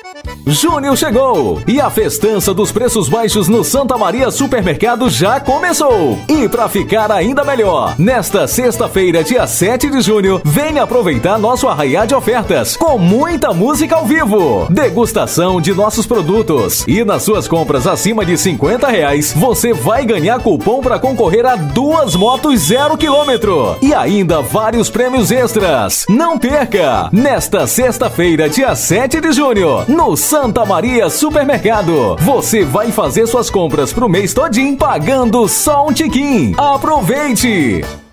Junho chegou e a festança dos preços baixos no Santa Maria Supermercado já começou. E para ficar ainda melhor, nesta sexta-feira, dia 7 de junho, venha aproveitar nosso arraiá de ofertas com muita música ao vivo, degustação de nossos produtos e nas suas compras acima de R$50, você vai ganhar cupom para concorrer a 2 motos 0 km e ainda vários prêmios extras. Não perca! Nesta sexta-feira, dia 7 de junho, no Santa Maria Supermercado, você vai fazer suas compras pro mês todinho pagando só um tiquinho. Aproveite!